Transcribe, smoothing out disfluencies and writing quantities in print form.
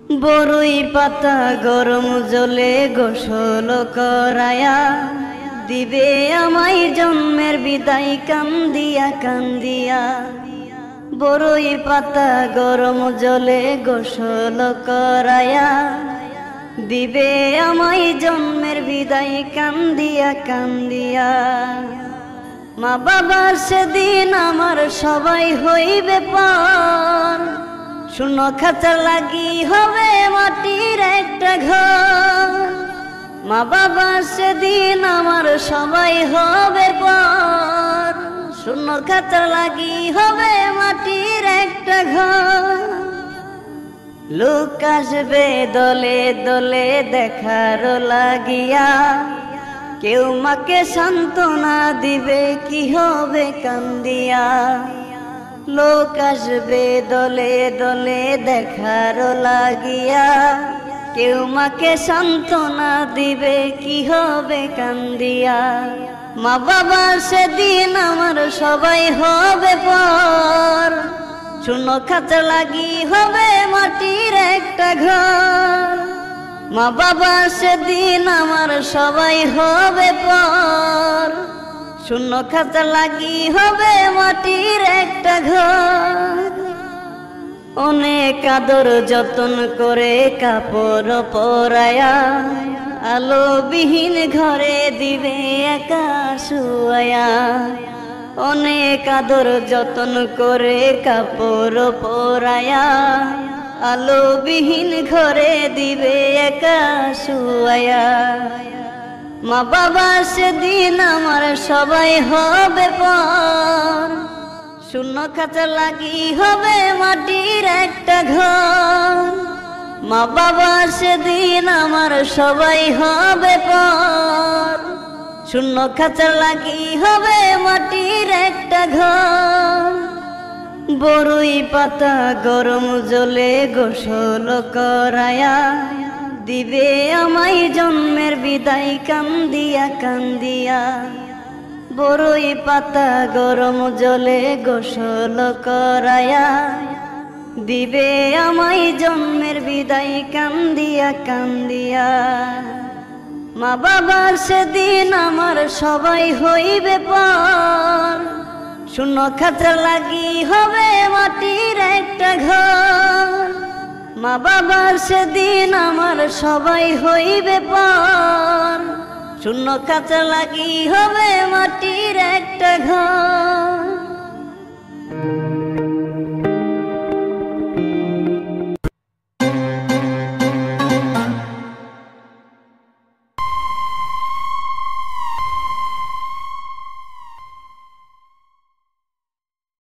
বড়ই পাতা গরম জলে গোসল করায়া দিবে আমায় জন্মের বিদায় কান্দিয়া কান্দিয়া। বড়ই পাতা গরম জলে গোসল করায়া দিবে আমায় জন্মের বিদায় কান্দিয়া কান্দিয়া। মা বাবার সেদিন আমার সবাই হইবে পার, শূন্য খাঁচা লাগি হবে মাটির একটা ঘর। মা বাবা সেদিন আমার সবাই হবে পার, শূন্য খাঁচা লাগি হবে মাটির একটা ঘর। লোক আসবে দলে দলে দেখার লাগিয়া, কেউ মাকে সান্ত্বনা দিবে কি হবে কান্দিয়া। লোক আসবে দলে দলে দেখার লাগিয়া, কেউ মাকে সান্ত্বনা দিবে কি হবে কান্দিয়া। মা বাবা সেদিন আমার সবাই হবে পর, শূন্য খাঁচা লাগি হবে মাটির একটা ঘর। মা বাবা সেদিন আমার সবাই হবে পর, শূন্য খাঁচা লাগি হবে মাটির একটা ঘর। অনেক আদর যতন করে কাপড় পরায়া, আলোবিহীন ঘরে দিবে একা শুয়ায়া। অনেক আদর যতন করে কাপড় পরায়া, আলোবিহীন ঘরে দিবে একা শুয়ায়া। মা বাবা সেদিন আমার সবাই হবে পর, শূন্য খাঁচা লাগি হবে মাটির একটা ঘর। মা বাবা সেদিন আমার সবাই হবে পর, শূন্য খাঁচা লাগি হবে মাটির একটা ঘর। বড়ই পাতা গরম জলে গোসল করায়া দিবে আমায় জন্মের বিদায় কান্দিয়া কান্দিয়া। বড়ই পাতা গরম জলে গোসল করায়া দিবে আমায় জন্মের বিদায় কান্দিয়া কান্দিয়া। মা বাবার সেদিন আমার সবাই হইবে পর, শূন্য খাঁচা লাগি হবে মাটির একটা ঘর। মা বাবার সেদিন আমার সবাই হইবে পর, শূন্য খাঁচা লাগি হবে মাটির একটা ঘর।